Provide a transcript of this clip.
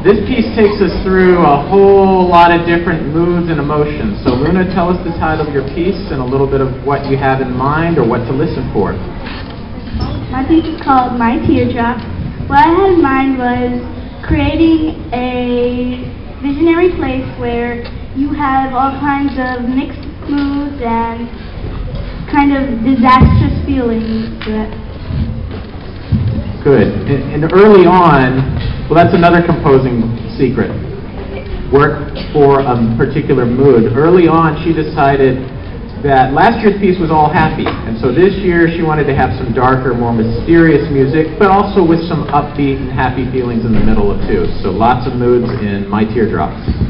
This piece takes us through a whole lot of different moods and emotions. So Luna, tell us the title of your piece and a little bit of what you have in mind or what to listen for. My piece is called My Teardrops. What I had in mind was creating a visionary place where you have all kinds of mixed moods and kind of disastrous feelings. Good. And early on, well, that's another composing secret. Work for a particular mood. Early on, she decided that last year's piece was all happy, and so this year she wanted to have some darker, more mysterious music, but also with some upbeat and happy feelings in the middle of too. So lots of moods in My Teardrops.